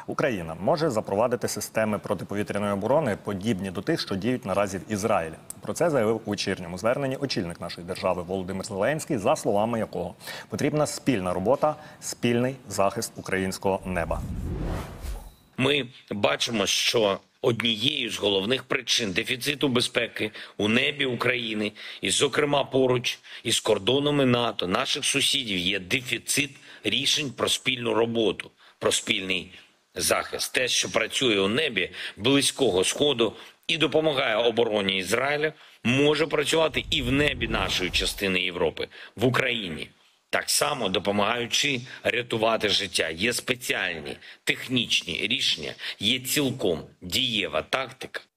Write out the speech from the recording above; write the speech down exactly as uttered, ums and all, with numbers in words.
Україна може запровадити системи протиповітряної оборони, подібні до тих, що діють наразі в Ізраїлі. Про це заявив у вечірньому зверненні очільник нашої держави Володимир Зеленський, за словами якого потрібна спільна робота, спільний захист українського неба. Ми бачимо, що однією з головних причин дефіциту безпеки у небі України, і, зокрема, поруч із кордонами НАТО, наших сусідів, є дефіцит рішень про спільну роботу, про спільний захист. Те, що працює у небі Близького Сходу і допомагає обороні Ізраїля, може працювати і в небі нашої частини Європи, в Україні. Так само, допомагаючи рятувати життя, є спеціальні технічні рішення, є цілком дієва тактика